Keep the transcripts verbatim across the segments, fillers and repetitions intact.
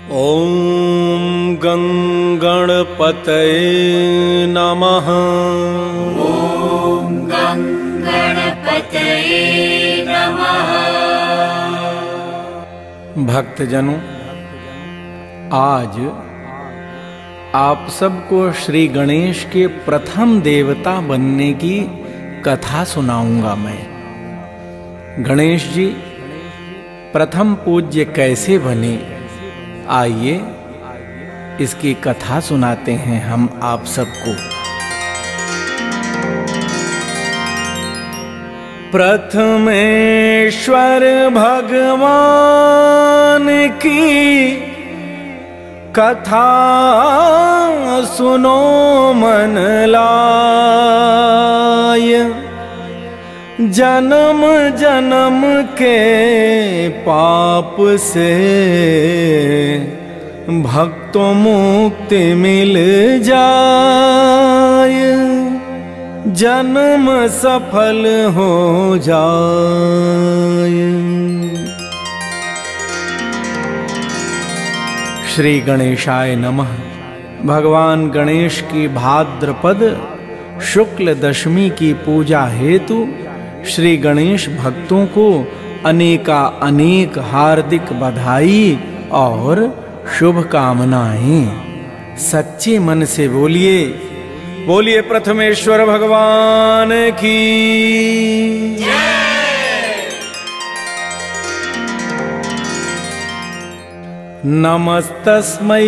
ओम गंगणपतये नमः। ओम गंगणपतये नमः। भक्तजनों, आज आप सबको श्री गणेश के प्रथम देवता बनने की कथा सुनाऊंगा मैं। गणेश जी प्रथम पूज्य कैसे बने, आइए इसकी कथा सुनाते हैं हम आप सबको। प्रथमेश्वर भगवान की कथा सुनो मन लाय। जन्म जन्म के पाप से भक्तों मुक्ति मिल जाए, जन्म सफल हो जाए। श्री गणेशाय नमः। भगवान गणेश की भाद्रपद शुक्ल दशमी की पूजा हेतु श्री गणेश भक्तों को अनेका अनेक हार्दिक बधाई और शुभकामनाएं। सच्चे मन से बोलिए, बोलिए प्रथमेश्वर भगवान की जय। नमस्तस्मै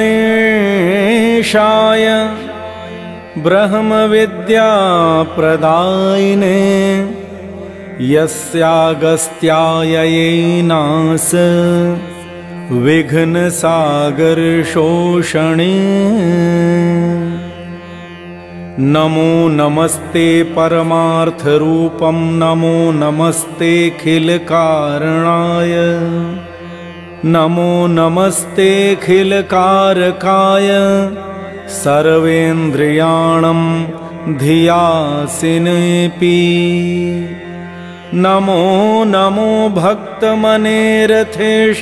गणेशाय ब्रह्म विद्या प्रदायिने यस्यागस्त्याय येनास विघ्न सागर शोषणे। नमो नमस्ते परमार्थ रूपम, नमो नमस्ते खिल कारणाय, नमो नमस्ते खिल कारकाय, सर्वेन्द्रियाणं धियासिनेऽपि। नमो नमो भक्तमनेरथेश,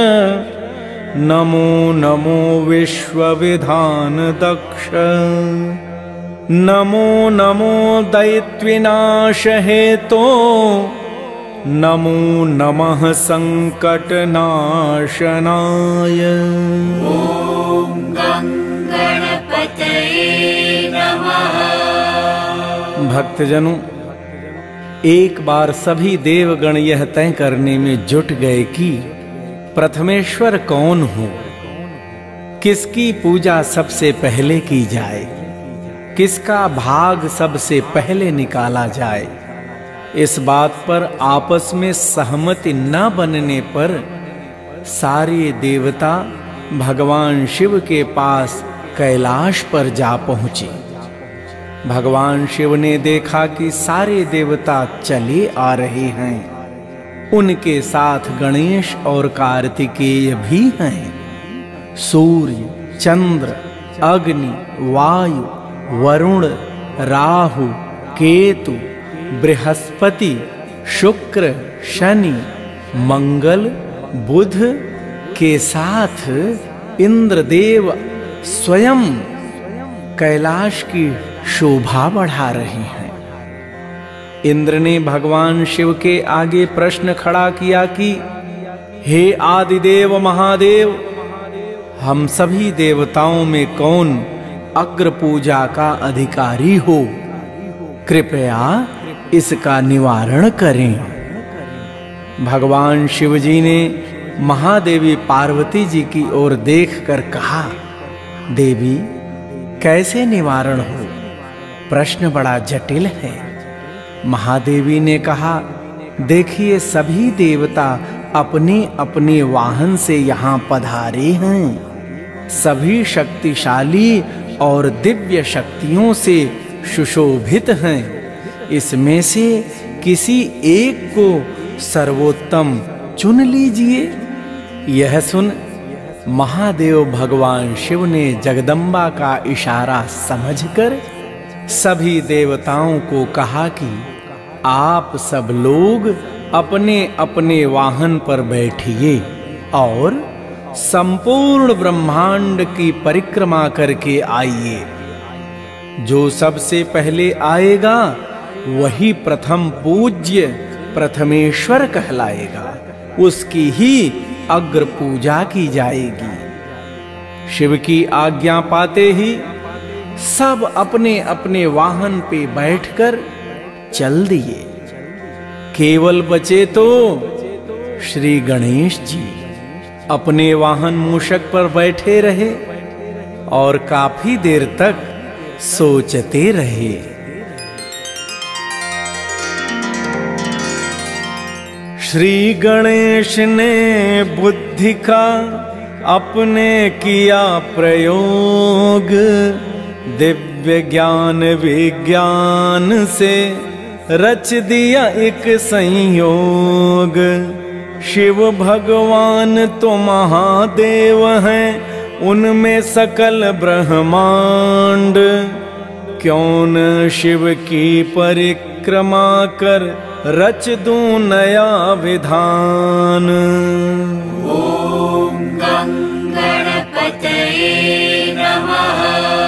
नमो नमो विश्वविधान दक्ष, नमो नमो दैत्विनाश हेतो, नमो नमः संकटनाशनाय। ओम गंगणपतये नमः। भक्तजनों, एक बार सभी देवगण यह तय करने में जुट गए कि प्रथमेश्वर कौन हो, किसकी पूजा सबसे पहले की जाए, किसका भाग सबसे पहले निकाला जाए। इस बात पर आपस में सहमति न बनने पर सारे देवता भगवान शिव के पास कैलाश पर जा पहुंचे। भगवान शिव ने देखा कि सारे देवता चले आ रहे हैं, उनके साथ गणेश और कार्तिकेय भी हैं। सूर्य, चंद्र, अग्नि, वायु, वरुण, राहु, केतु, बृहस्पति, शुक्र, शनि, मंगल, बुध के साथ इंद्रदेव स्वयं कैलाश की शोभा बढ़ा रहे हैं। इंद्र ने भगवान शिव के आगे प्रश्न खड़ा किया कि हे आदिदेव महादेव, हम सभी देवताओं में कौन अग्र पूजा का अधिकारी हो, कृपया इसका निवारण करें। भगवान शिवजी ने महादेवी पार्वती जी की ओर देखकर कहा, देवी कैसे निवारण हो, प्रश्न बड़ा जटिल है। महादेवी ने कहा, देखिए सभी देवता अपने अपने वाहन से यहाँ पधारे हैं, सभी शक्तिशाली और दिव्य शक्तियों से सुशोभित हैं। इसमें से किसी एक को सर्वोत्तम चुन लीजिए। यह सुन महादेव भगवान शिव ने जगदम्बा का इशारा समझकर सभी देवताओं को कहा कि आप सब लोग अपने अपने वाहन पर बैठिए और संपूर्ण ब्रह्मांड की परिक्रमा करके आइए। जो सबसे पहले आएगा वही प्रथम पूज्य प्रथमेश्वर कहलाएगा, उसकी ही अग्र पूजा की जाएगी। शिव की आज्ञा पाते ही सब अपने अपने वाहन पे बैठकर चल दिए। केवल बचे तो श्री गणेश जी अपने वाहन मूषक पर बैठे रहे और काफी देर तक सोचते रहे। श्री गणेश ने बुद्धि का अपने किया प्रयोग, दिव्य ज्ञान विज्ञान से रच दिया एक संयोग। शिव भगवान तो महादेव हैं, उनमें सकल ब्रह्मांड। क्यों न शिव की परिक्रमा कर रच दूं नया विधान। ओम गं गणपतये नमः।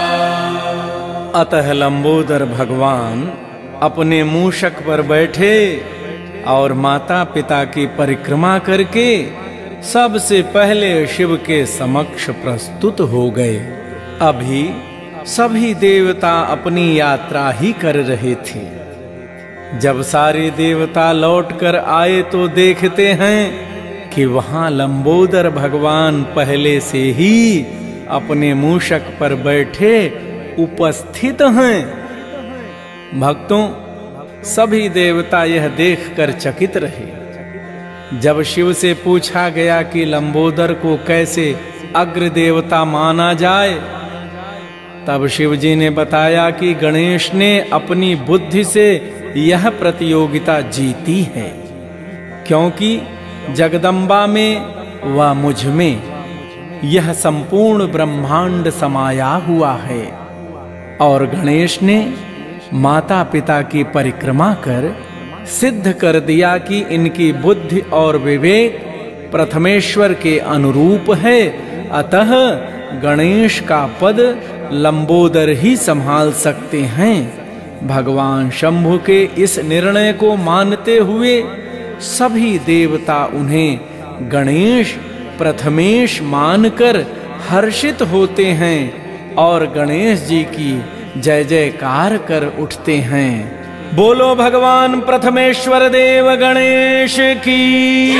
अतः लंबोदर भगवान अपने मूषक पर बैठे और माता पिता की परिक्रमा करके सबसे पहले शिव के समक्ष प्रस्तुत हो गए। अभी सभी देवता अपनी यात्रा ही कर रहे थे। जब सारे देवता लौटकर आए तो देखते हैं कि वहां लंबोदर भगवान पहले से ही अपने मूषक पर बैठे उपस्थित हैं। भक्तों, सभी देवता यह देखकर चकित रहे। जब शिव से पूछा गया कि लंबोदर को कैसे अग्र देवता माना जाए, तब शिव जी ने बताया कि गणेश ने अपनी बुद्धि से यह प्रतियोगिता जीती है, क्योंकि जगदम्बा में व मुझ में यह संपूर्ण ब्रह्मांड समाया हुआ है। और गणेश ने माता पिता की परिक्रमा कर सिद्ध कर दिया कि इनकी बुद्धि और विवेक प्रथमेश्वर के अनुरूप है। अतः गणेश का पद लंबोदर ही संभाल सकते हैं। भगवान शंभु के इस निर्णय को मानते हुए सभी देवता उन्हें गणेश प्रथमेश मानकर हर्षित होते हैं और गणेश जी की जय जयकार कर उठते हैं। बोलो भगवान प्रथमेश्वर देव गणेश की।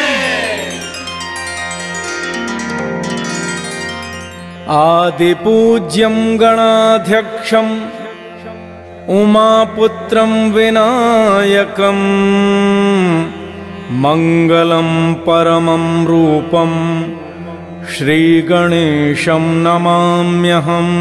आदि पूज्यं गणाध्यक्षं उमापुत्रं विनायकं मंगलं परमं रूपं श्री गणेशं नमाम्यहम्।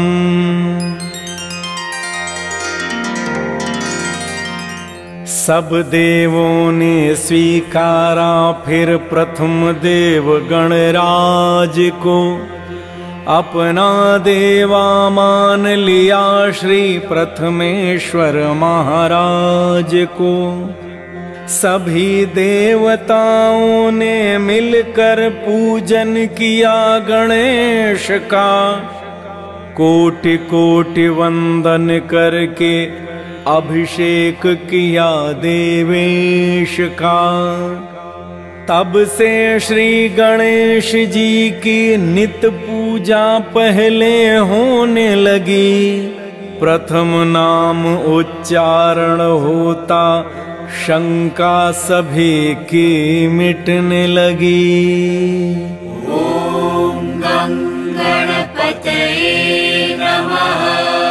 सब देवों ने स्वीकारा फिर प्रथम देव गणराज को, अपना देवा मान लिया श्री प्रथमेश्वर महाराज को। सभी देवताओं ने मिलकर पूजन किया गणेश का, कोटि कोटि वंदन करके अभिषेक किया देवेश का। तब से श्री गणेश जी की नित पूजा पहले होने लगी। प्रथम नाम उच्चारण होता शंका सभी की मिटने लगी। ओम गं गणपतये नमः।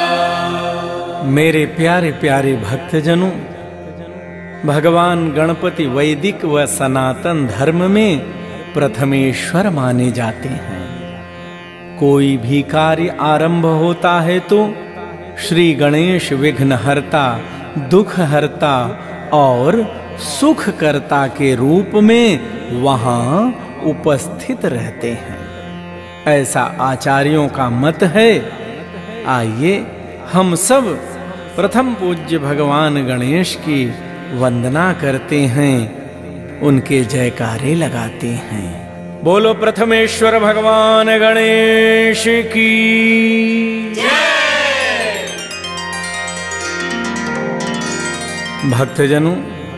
मेरे प्यारे प्यारे भक्तजनों, भगवान गणपति वैदिक व सनातन धर्म में प्रथमेश्वर माने जाते हैं। कोई भी कार्य आरंभ होता है तो श्री गणेश विघ्नहर्ता, दुखहर्ता और सुखकर्ता के रूप में वहां उपस्थित रहते हैं, ऐसा आचार्यों का मत है। आइए हम सब प्रथम पूज्य भगवान गणेश की वंदना करते हैं, उनके जयकारे लगाते हैं। बोलो प्रथमेश्वर भगवान गणेश की। भक्तजनों,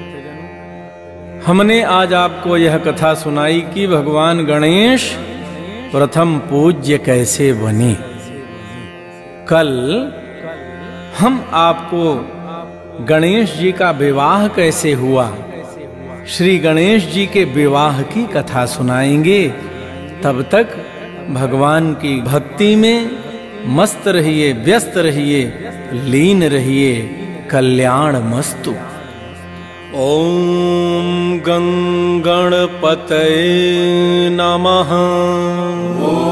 हमने आज आपको यह कथा सुनाई कि भगवान गणेश प्रथम पूज्य कैसे बने। कल हम आपको गणेश जी का विवाह कैसे हुआ, श्री गणेश जी के विवाह की कथा सुनाएंगे। तब तक भगवान की भक्ति में मस्त रहिए, व्यस्त रहिए, लीन रहिए। कल्याण मस्तु। ओम गं गणपतये नमः।